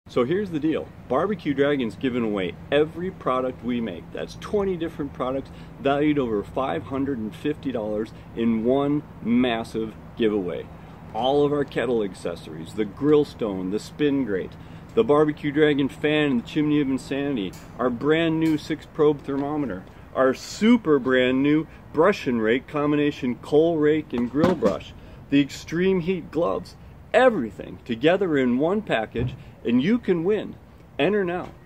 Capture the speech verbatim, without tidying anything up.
So here's the deal. B B Q Dragon's giving away every product we make. That's twenty different products valued over five hundred fifty dollars in one massive giveaway. All of our kettle accessories, the grill stone, the spin grate, the B B Q Dragon fan and the chimney of insanity, our brand new six probe thermometer, our super brand new brush and rake combination coal rake and grill brush, the extreme heat gloves, everything together in one package, and you can win. Enter now.